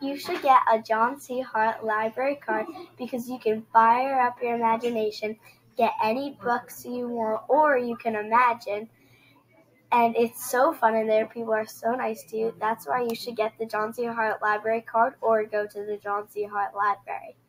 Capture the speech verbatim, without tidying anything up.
You should get a John C. Hart library card because you can fire up your imagination, get any books you want, or you can imagine. And it's so fun in there. People are so nice to you. That's why you should get the John C. Hart library card or go to the John C. Hart library.